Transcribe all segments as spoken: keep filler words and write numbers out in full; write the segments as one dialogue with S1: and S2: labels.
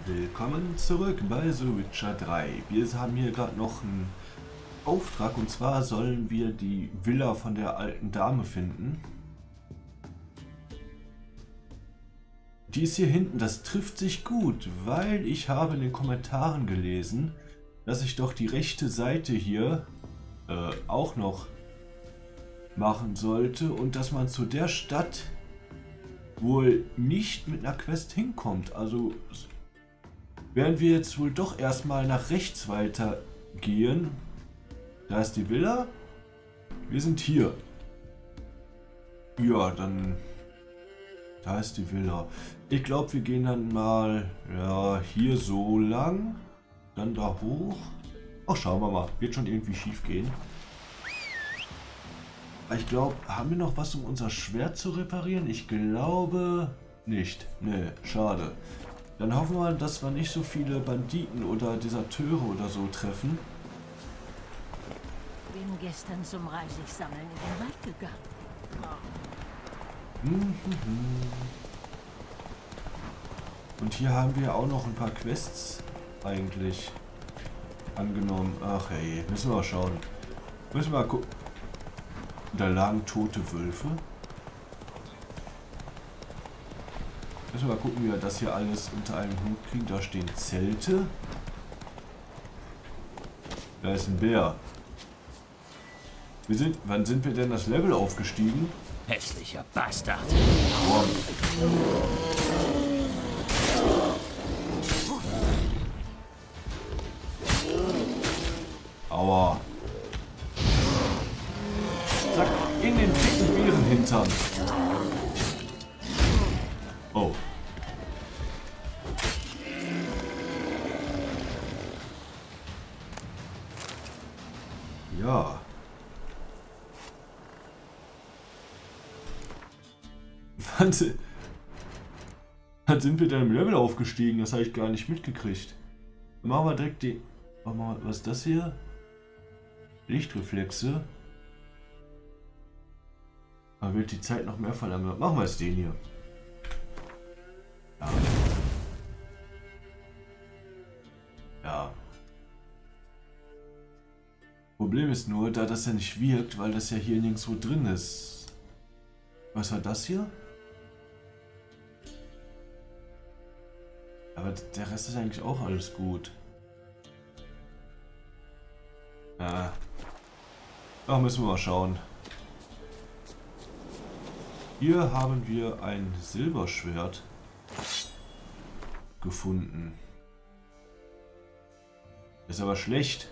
S1: Willkommen zurück bei The Witcher drei. Wir haben hier gerade noch einen Auftrag, und zwar sollen wir die Villa von der alten Dame finden. Die ist hier hinten, das trifft sich gut, weil ich habe in den Kommentaren gelesen, dass ich doch die rechte Seite hier äh, auch noch machen sollte und dass man zu der Stadt wohl nicht mit einer Quest hinkommt. Also werden wir jetzt wohl doch erstmal nach rechts weiter gehen. Da ist die Villa. Wir sind hier. Ja, dann... Da ist die Villa. Ich glaube, wir gehen dann mal ja, hier so lang. Dann da hoch. Ach, schauen wir mal. Wird schon irgendwie schief gehen. Ich glaube, haben wir noch was, um unser Schwert zu reparieren? Ich glaube nicht. Nee, schade. Dann hoffen wir, dass wir nicht so viele Banditen oder Deserteure oder so treffen.
S2: Bin gestern zum Reisigsammeln in den Wald gegangen.
S1: Und hier haben wir auch noch ein paar Quests eigentlich angenommen. Ach hey, müssen wir mal schauen. Müssen wir mal gucken. Da lagen tote Wölfe. Müssen wir mal gucken, wie wir das hier alles unter einem Hut kriegen. Da stehen Zelte. Da ist ein Bär. Wir sind, wann sind wir denn das Level aufgestiegen?
S3: Hässlicher Bastard.
S1: Wow. Aua. Zack, in den dicken Bärenhintern. Oh. Ja. Wann sind, wann sind wir denn im Level aufgestiegen? Das habe ich gar nicht mitgekriegt. Dann machen wir direkt die... Was ist das hier? Lichtreflexe. Da wird die Zeit noch mehr verlangen. Machen wir es den hier. Ja. Ja. Problem ist nur, da das ja nicht wirkt, weil das ja hier nirgendwo drin ist. Was war das hier? Aber der Rest ist eigentlich auch alles gut. Ja. Da müssen wir mal schauen. Hier haben wir ein Silberschwert gefunden. Ist aber schlecht.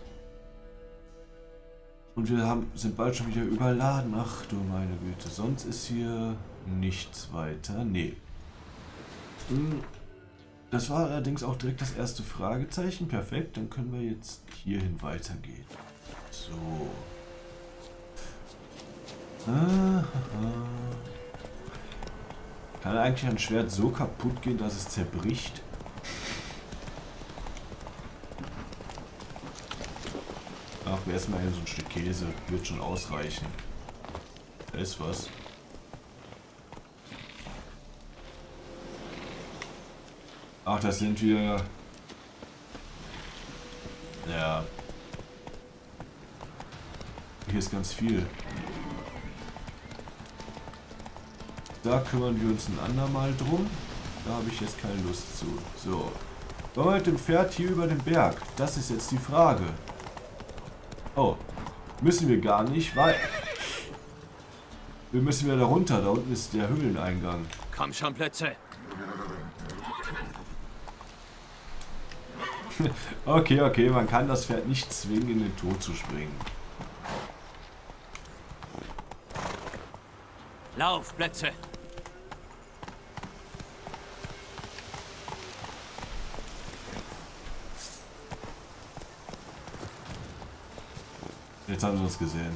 S1: Und wir haben, sind bald schon wieder überladen. Ach du meine Güte. Sonst ist hier nichts weiter. Nee. Das war allerdings auch direkt das erste Fragezeichen. Perfekt. Dann können wir jetzt hierhin weitergehen. So. Ah, kann eigentlich ein Schwert so kaputt gehen, dass es zerbricht? Ach, wir essen mal hier so ein Stück Käse. Wird schon ausreichen. Da ist was. Ach, das sind wir. Ja. Hier ist ganz viel. Da kümmern wir uns ein andermal drum. Da habe ich jetzt keine Lust zu. So. Wollen wir mit dem Pferd hier über den Berg? Das ist jetzt die Frage. Oh. Müssen wir gar nicht, weil... Wir müssen wieder da runter. Da unten ist der Höhleneingang.
S3: Komm schon, Plötze.
S1: Okay, okay. Man kann das Pferd nicht zwingen, in den Tod zu springen.
S3: Lauf, Plötze.
S1: Jetzt haben wir uns gesehen.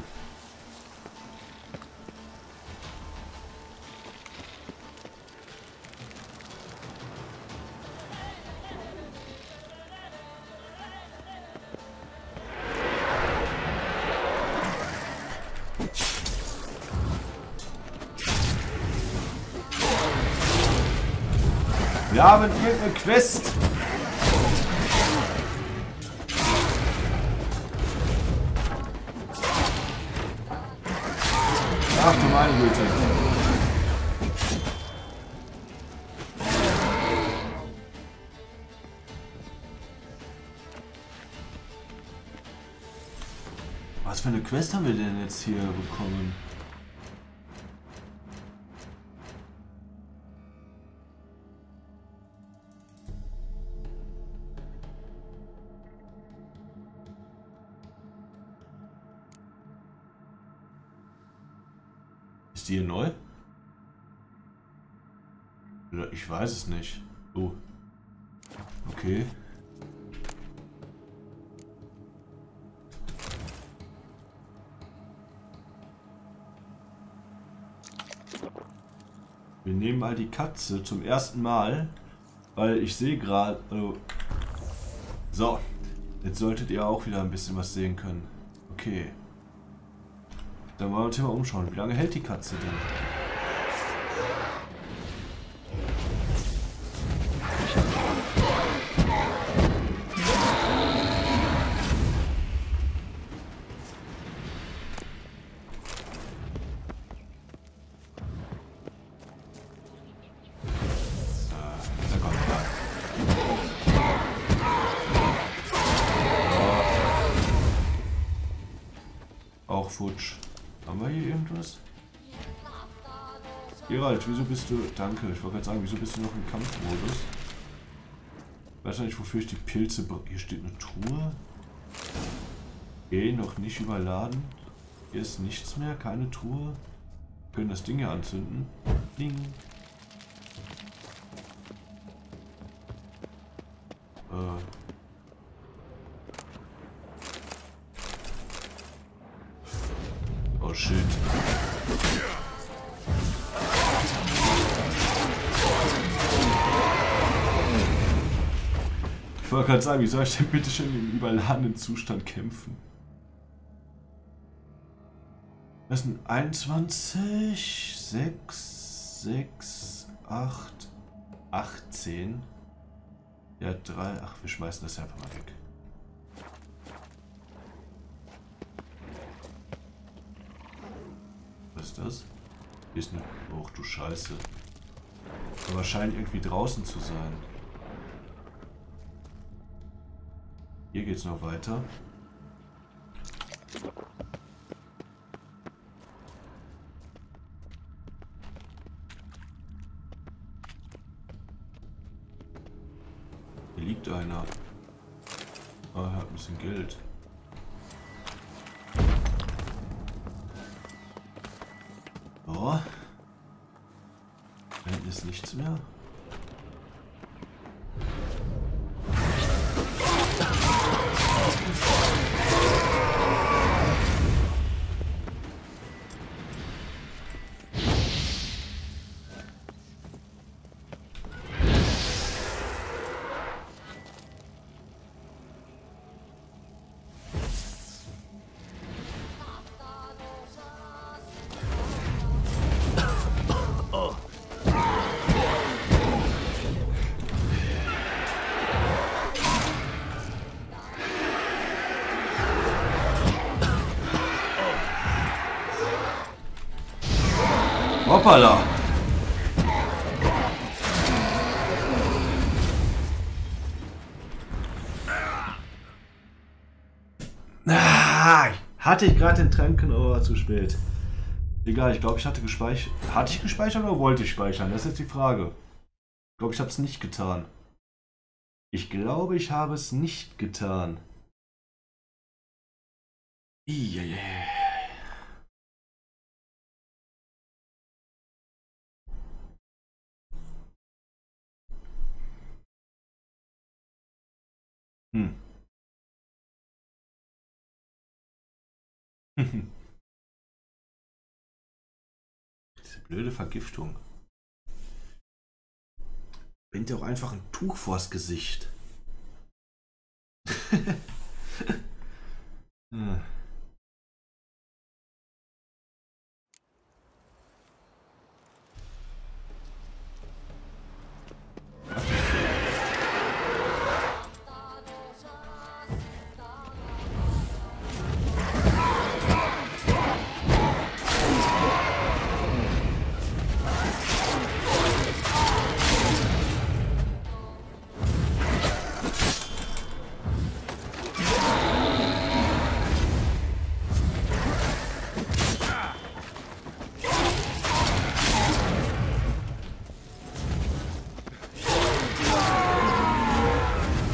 S1: Wir haben irgendeine Quest. Ach du meine Güte. Was für eine Quest haben wir denn jetzt hier bekommen? Ist die hier neu? Ich weiß es nicht. Oh. Okay. Wir nehmen mal die Katze zum ersten Mal, weil ich sehe gerade... Oh. So, jetzt solltet ihr auch wieder ein bisschen was sehen können. Okay. Dann wollen wir uns hier mal umschauen. Wie lange hält die Katze denn? Auch futsch. Haben wir hier irgendwas? Geralt, wieso bist du... Danke, ich wollte gerade sagen, wieso bist du noch im Kampfmodus? Ich weiß nicht, wofür ich die Pilze... Hier steht eine Truhe. Okay, noch nicht überladen. Hier ist nichts mehr, keine Truhe. Wir können das Ding hier anzünden. Ding. Äh... Oh shit. Ich wollte gerade sagen, wie soll ich denn bitte schon im überladenen Zustand kämpfen? Das sind einundzwanzig, sechs, sechs, acht, achtzehn. Ja, drei. Ach, wir schmeißen das einfach mal weg. Was ist das? Hier ist eine... Och du Scheiße. Aber scheint irgendwie draußen zu sein. Hier geht's noch weiter. Hier liegt einer. Ah, er hat ein bisschen Geld. Oh. Da hinten ist nichts mehr. Hoppala! Ah, hatte ich gerade den Tranken, aber war zu spät. Egal, ich glaube, ich hatte gespeichert. Hatte ich gespeichert oder wollte ich speichern? Das ist jetzt die Frage. Ich glaube, ich habe es nicht getan. Ich glaube, ich habe es nicht getan. Iiiiii. Hm. Diese blöde Vergiftung. Bind dir auch einfach ein Tuch vors Gesicht. Hm.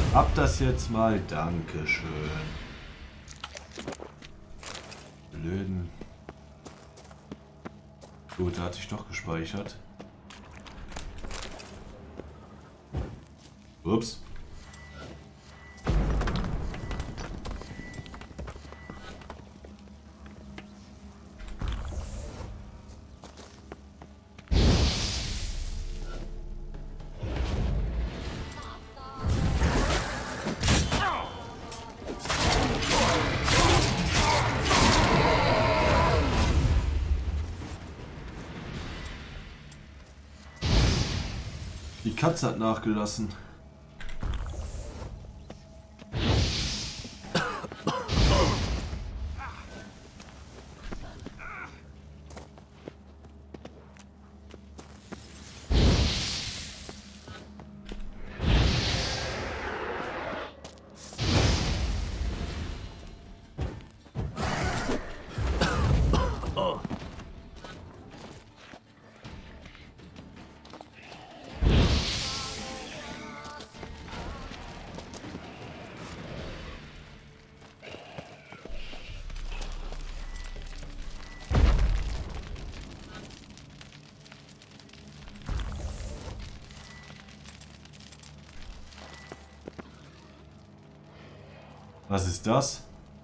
S1: Hab das jetzt mal. Dankeschön. Blöden. Gut, da hat sich doch gespeichert. Ups. Die Katze hat nachgelassen. Was ist das?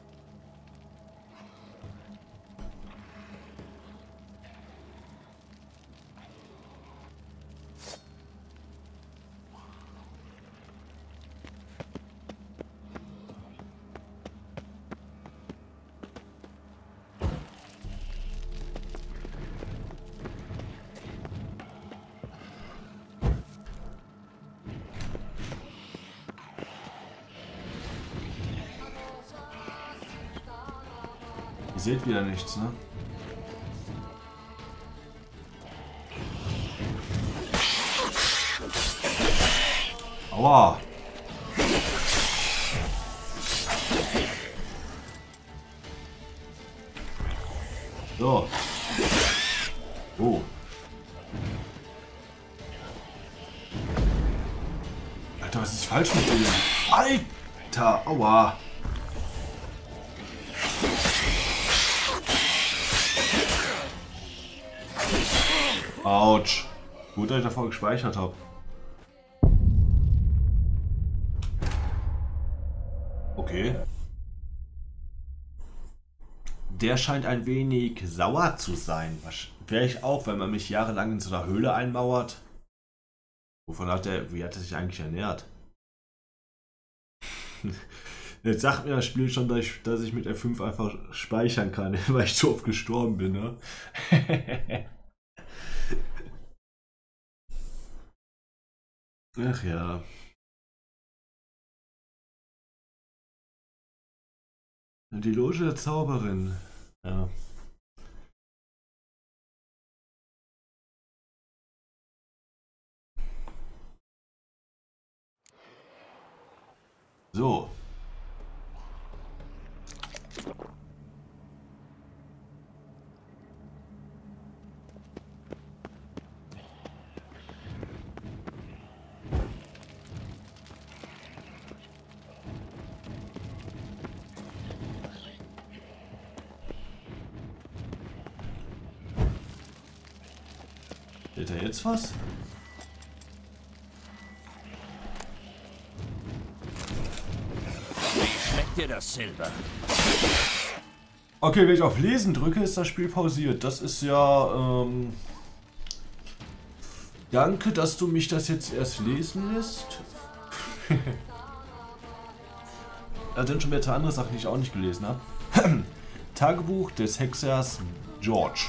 S1: Ihr seht wieder nichts, ne? Aua! So. Oh. Alter, was ist falsch mit dir? Alter, aua. Autsch. Gut, dass ich davor gespeichert habe. Okay. Der scheint ein wenig sauer zu sein. Wäre ich auch, wenn man mich jahrelang in so einer Höhle einmauert. Wovon hat er, wie hat er sich eigentlich ernährt? Jetzt sagt mir das Spiel schon, dass ich, dass ich mit F fünf einfach speichern kann, weil ich so oft gestorben bin, ne? Ach ja. Die Loge der Zauberin. Ja. So. Steht da jetzt was?
S3: Wie schmeckt dir das Silber?
S1: Okay, wenn ich auf Lesen drücke, ist das Spiel pausiert. Das ist ja... Ähm Danke, dass du mich das jetzt erst lesen lässt. Da sind schon mehrere andere Sachen, die ich auch nicht gelesen habe. Tagebuch des Hexers George.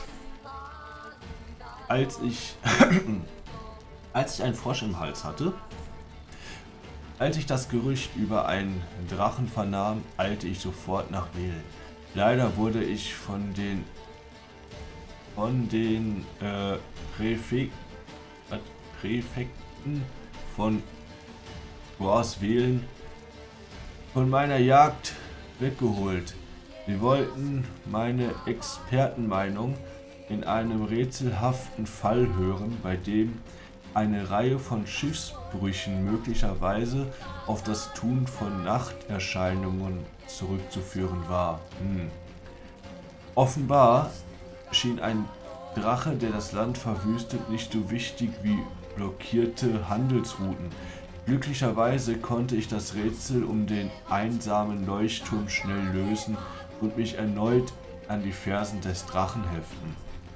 S1: Als ich, als ich einen Frosch im Hals hatte, als ich das Gerücht über einen Drachen vernahm, eilte ich sofort nach Wählen. Leider wurde ich von den von den äh, Präfek Präfekten von Wählen von meiner Jagd weggeholt. Sie wollten meine Expertenmeinung in einem rätselhaften Fall hören, bei dem eine Reihe von Schiffsbrüchen möglicherweise auf das Tun von Nachterscheinungen zurückzuführen war. Hm. Offenbar schien ein Drache, der das Land verwüstet, nicht so wichtig wie blockierte Handelsrouten. Glücklicherweise konnte ich das Rätsel um den einsamen Leuchtturm schnell lösen und mich erneut an die Fersen des Drachen heften.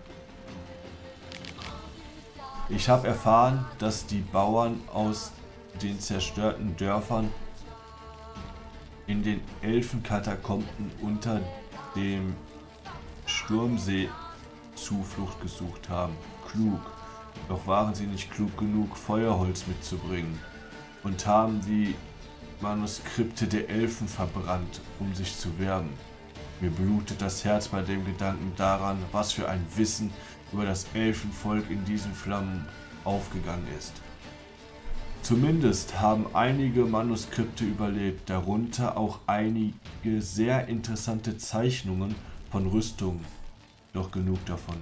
S1: Ich habe erfahren, dass die Bauern aus den zerstörten Dörfern in den Elfenkatakomben unter dem Sturmsee Zuflucht gesucht haben. Klug. Doch waren sie nicht klug genug, Feuerholz mitzubringen und haben die Manuskripte der Elfen verbrannt, um sich zu wärmen. Mir blutet das Herz bei dem Gedanken daran, was für ein Wissen über das Elfenvolk in diesen Flammen aufgegangen ist. Zumindest haben einige Manuskripte überlebt, darunter auch einige sehr interessante Zeichnungen von Rüstungen. Doch genug davon.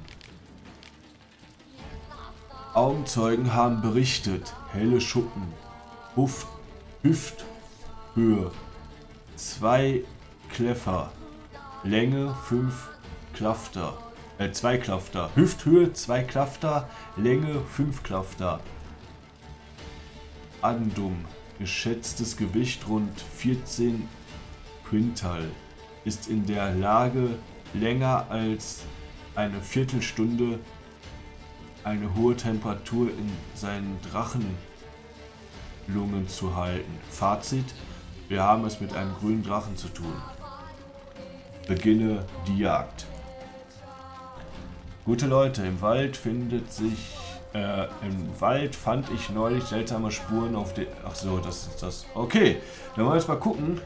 S1: Augenzeugen haben berichtet, helle Schuppen, Huft, Hüfthöhe, zwei Kleffer, Länge fünf Klafter, äh, zwei Klafter, Hüfthöhe zwei Klafter, Länge fünf Klafter. Andum, geschätztes Gewicht rund vierzehn Quintal, ist in der Lage, länger als eine Viertelstunde eine hohe Temperatur in seinen Drachenlungen zu halten. Fazit: Wir haben es mit einem grünen Drachen zu tun. Beginne die Jagd. Gute Leute, im Wald findet sich äh, im Wald fand ich neulich seltsame Spuren auf den. Ach so, das ist das. Okay, dann wollen wir jetzt mal gucken.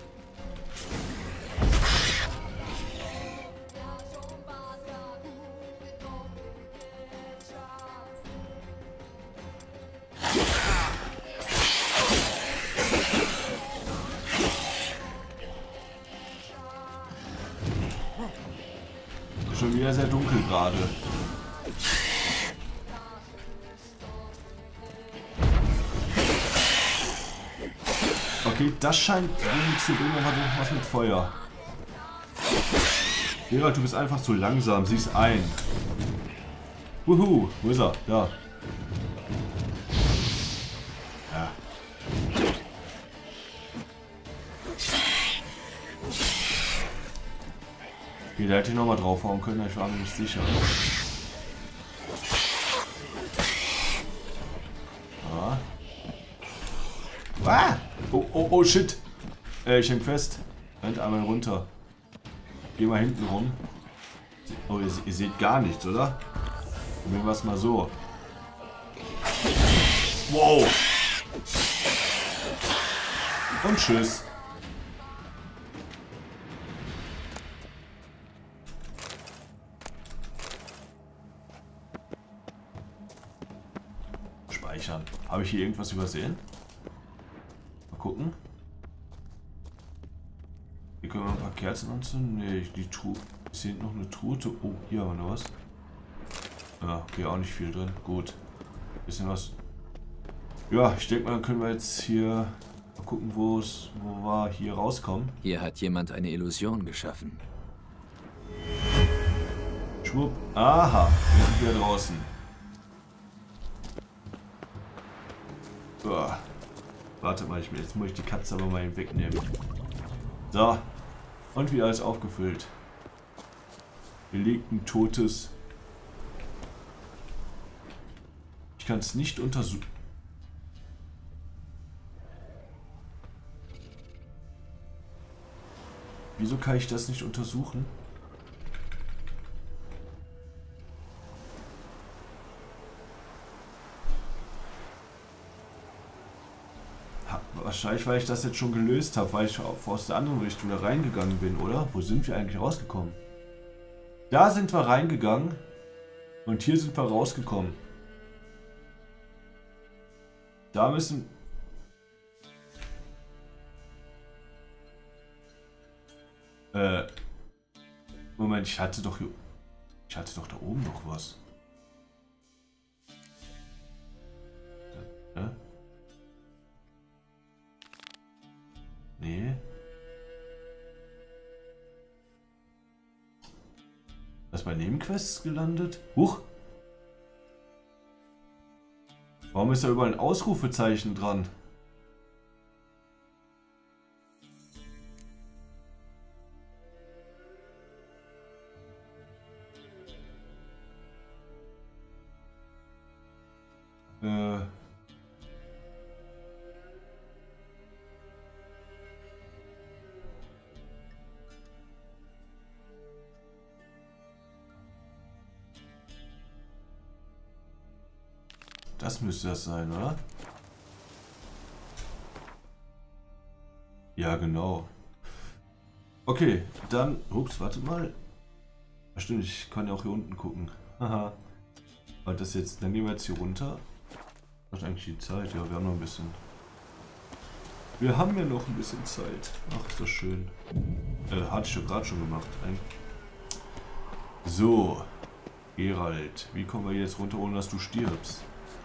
S1: Schon wieder sehr dunkel gerade. Okay, das scheint wenig zu bringen, aber was mit Feuer. Geralt, du bist einfach zu langsam, sieh's ein. Wuhu, wo ist er? Da. Ja. Okay, da hätte ich nochmal draufhauen können, ich war mir nicht sicher. Ah. Ah! Oh, oh, oh, shit! Äh, ich häng fest. Rennt einmal runter. Geh mal hinten rum. Oh, ihr, ihr seht gar nichts, oder? Probieren wir es mal so. Wow! Und tschüss. Speichern. Habe ich hier irgendwas übersehen? Mal gucken. Hier können wir ein paar Kerzen anzünden. Ne, die Truhe. Ich sehe noch eine Truhe. Oh, hier haben wir noch was. Ja, okay, auch nicht viel drin. Gut. Bisschen was. Ja, ich denke mal, dann können wir jetzt hier mal gucken, wo es, wo wir hier rauskommen.
S3: Hier hat jemand eine Illusion geschaffen.
S1: Schwupp. Aha, wir sind wieder draußen. Uah. Warte mal, ich, jetzt muss ich die Katze aber mal wegnehmen. So. Und wieder alles aufgefüllt. Hier liegt ein totes. Ich kann es nicht untersuchen. Wieso kann ich das nicht untersuchen? Wahrscheinlich, weil ich das jetzt schon gelöst habe, weil ich aus der anderen Richtung da reingegangen bin, oder? Wo sind wir eigentlich rausgekommen? Da sind wir reingegangen und hier sind wir rausgekommen. Da müssen... Äh... Moment, ich hatte doch... Ich hatte doch da oben noch was. erst bei Nebenquests gelandet. Huch! Warum ist da überall ein Ausrufezeichen dran? Äh. Das müsste das sein, oder? Ja, genau. Okay, dann... Ups, warte mal. Ach stimmt, ich kann ja auch hier unten gucken. Haha. Aber das jetzt... Dann gehen wir jetzt hier runter. Was ist eigentlich die Zeit? Ja, wir haben noch ein bisschen... Wir haben ja noch ein bisschen Zeit. Ach, ist das schön. Äh, hatte ich ja gerade schon gemacht. So. Geralt, wie kommen wir jetzt runter, ohne dass du stirbst?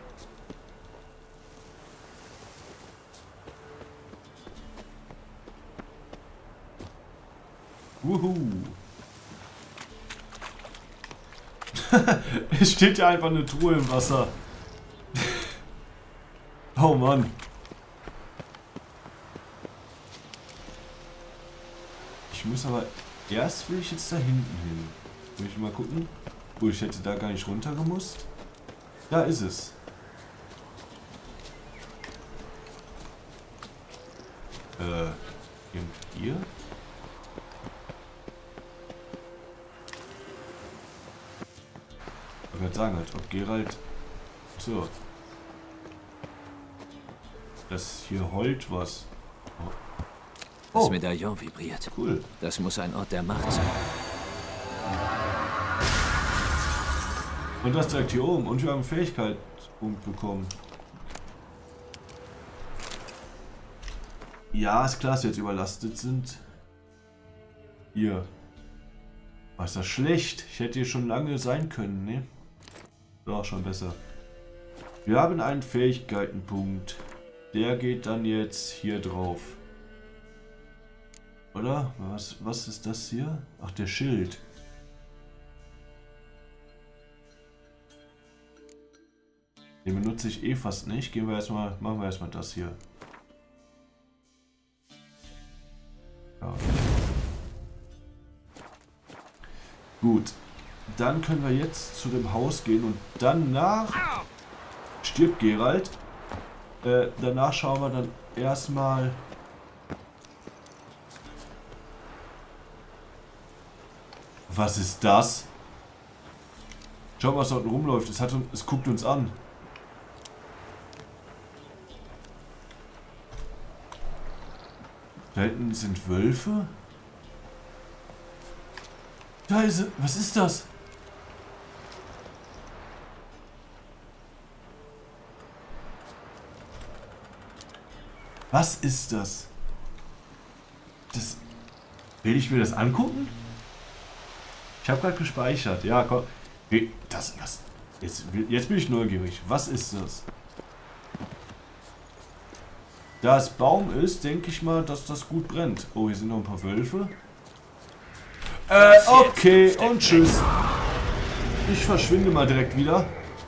S1: Wuhu. Es steht ja einfach eine Truhe im Wasser. Oh Mann. Ich muss aber... Erst will ich jetzt da hinten hin. Will ich mal gucken? Oh, ich hätte da gar nicht runter gemusst. Da ist es. Äh, hier? Ich wollte sagen, halt, ob Geralt... So. Das hier heult was.
S3: Das
S1: Oh.
S3: Medaillon vibriert.
S1: Cool.
S3: Das muss ein Ort der Macht sein.
S1: Und das direkt hier oben. Und wir haben einen Fähigkeitspunkt bekommen. Ja, ist klar, dass wir jetzt überlastet sind. Hier. Was ist das schlecht? Ich hätte hier schon lange sein können, ne? War auch schon besser. Wir haben einen Fähigkeitenpunkt. Der geht dann jetzt hier drauf. Oder? Was, was ist das hier? Ach, der Schild. Den benutze ich eh fast nicht. Gehen wir erstmal, machen wir erstmal das hier. Ja. Gut. Dann können wir jetzt zu dem Haus gehen und danach stirbt Geralt. Äh, danach schauen wir dann erstmal. Was ist das? Schau mal, was da unten rumläuft. Es, hat, es guckt uns an. Da hinten sind Wölfe. Da ist es. Was ist das? Was ist das? Das... Will ich mir das angucken? Ich habe gerade gespeichert. Ja, komm. Hey, das... Was? Jetzt, jetzt bin ich neugierig. Was ist das? Da es Baum ist, denke ich mal, dass das gut brennt. Oh, hier sind noch ein paar Wölfe. Äh, okay. Und tschüss. Ich verschwinde mal direkt wieder.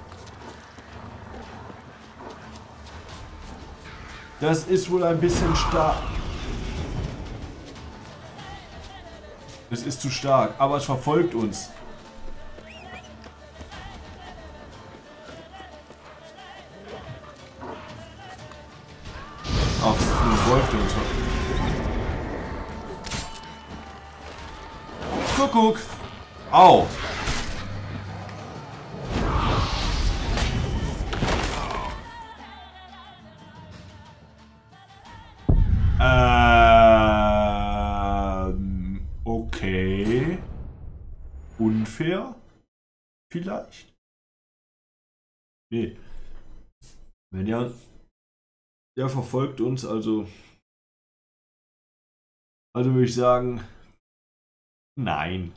S1: Das ist wohl ein bisschen stark. Es ist zu stark, aber es verfolgt uns. Ach, es ist nur ein Wolf, der uns verfolgt. Kuckuck! Au! Ähm, okay. Unfair? Vielleicht? Nee. Wenn ja, der verfolgt uns, also. Also würde ich sagen, nein.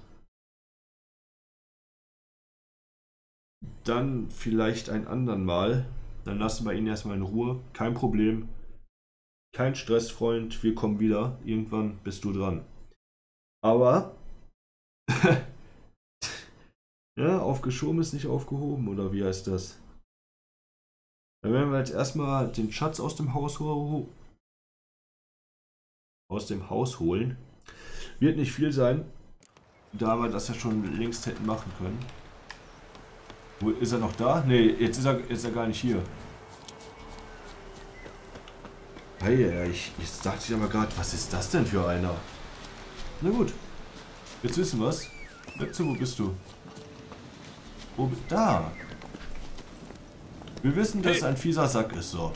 S1: Dann vielleicht ein andern Mal. Dann lassen wir ihn erstmal in Ruhe. Kein Problem. Kein Stress, Freund. Wir kommen wieder. Irgendwann bist du dran. Aber Ja, aufgeschoben ist nicht aufgehoben, oder wie heißt das? Dann werden wir jetzt erstmal den Schatz aus dem Haus ho aus dem Haus holen. Wird nicht viel sein, da wir das ja schon längst hätten machen können. Wo ist er noch da? Ne, jetzt ist er, ist er gar nicht hier. Hey, ich, jetzt dachte ich aber gerade, was ist das denn für einer? Na gut, jetzt wissen wir es. Wetzel, wo bist du? Wo, da! Wir wissen, dass es ein fieser Sack ist, so.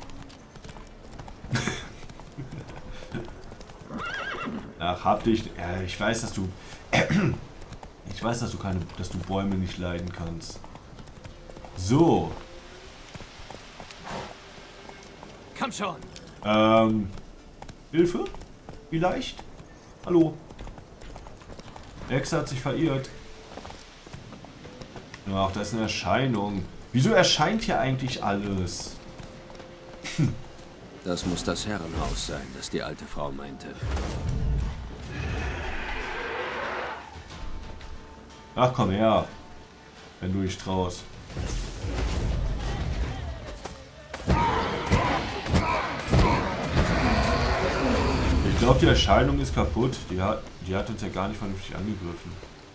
S1: Ach, hab dich. Ja, ich weiß, dass du. Ich weiß, dass du keine. Dass du Bäume nicht leiden kannst. So.
S3: Komm schon.
S1: Ähm. Hilfe? Vielleicht? Hallo? Ex hat sich verirrt. Ach, da ist eine Erscheinung. Wieso erscheint hier eigentlich alles?
S3: Das muss das Herrenhaus sein, das die alte Frau meinte.
S1: Ach, komm her. Wenn du dich traust. Ich glaube, die Erscheinung ist kaputt. Die hat, die hat uns ja gar nicht vernünftig angegriffen.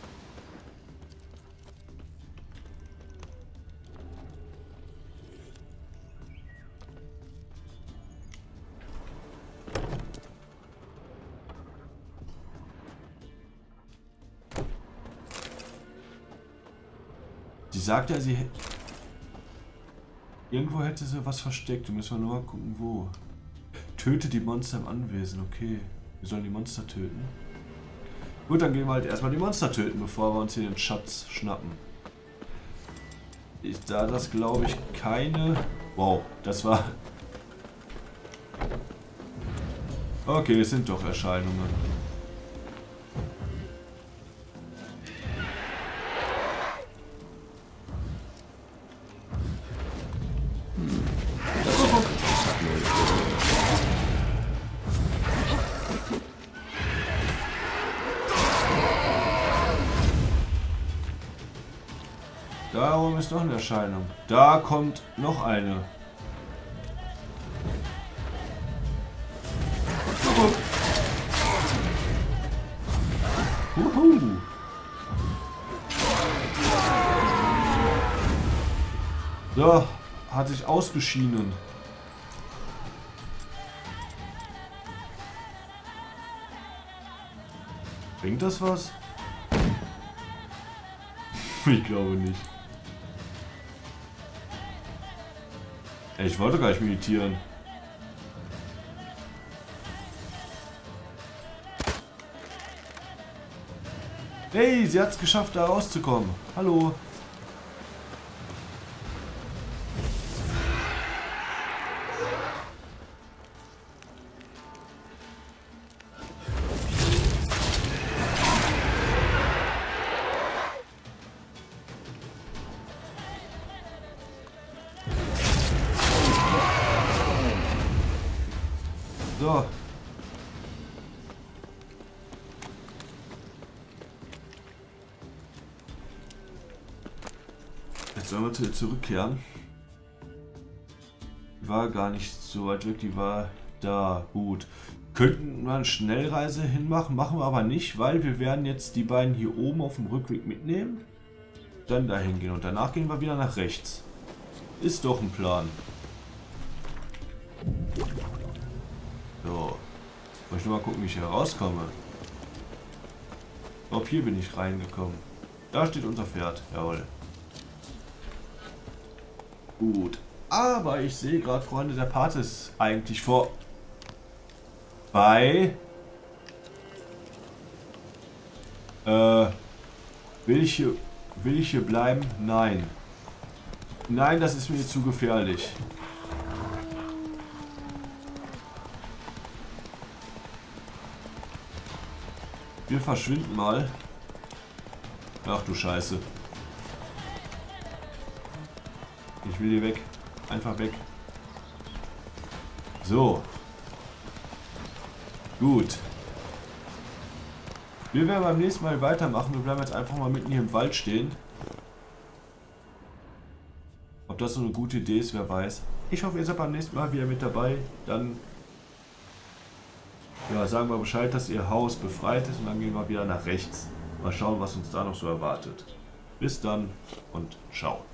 S1: Sie sagt ja, sie hätte... Irgendwo hätte sie was versteckt. Da müssen wir nur mal gucken, wo. Töte die Monster im Anwesen. Okay. Wir sollen die Monster töten. Gut, dann gehen wir halt erstmal die Monster töten, bevor wir uns hier den Schatz schnappen. Ist da das, glaube ich, keine... Wow, das war... Okay, es sind doch Erscheinungen. Darum ist noch eine Erscheinung. Da kommt noch eine. Uhu. So, hat sich ausgeschieden. Bringt das was? Ich glaube nicht. Ich wollte gar nicht meditieren. Hey, sie hat es geschafft, da rauszukommen. Hallo. So. Jetzt sollen wir zu ihr zurückkehren. Die war gar nicht so weit weg, die war da. Gut. Könnten wir eine Schnellreise hinmachen, machen wir aber nicht, weil wir werden jetzt die beiden hier oben auf dem Rückweg mitnehmen. Dann dahin gehen und danach gehen wir wieder nach rechts. Ist doch ein Plan. So. Soll ich nur mal gucken, wie ich hier rauskomme? Ich glaube, hier bin ich reingekommen. Da steht unser Pferd. Jawohl. Gut. Aber ich sehe gerade, Freunde, der Part ist eigentlich vor... Bei... Äh... Will ich hier... Will ich hier bleiben? Nein. Nein, das ist mir zu gefährlich. Wir verschwinden mal. Ach du Scheiße. Ich will hier weg. Einfach weg. So. Gut. Wir werden beim nächsten Mal weitermachen. Wir bleiben jetzt einfach mal mitten hier im Wald stehen. das so eine gute Idee ist, wer weiß. Ich hoffe, ihr seid beim nächsten Mal wieder mit dabei. Dann ja, sagen wir Bescheid, dass ihr Haus befreit ist und dann gehen wir wieder nach rechts. Mal schauen, was uns da noch so erwartet. Bis dann und ciao.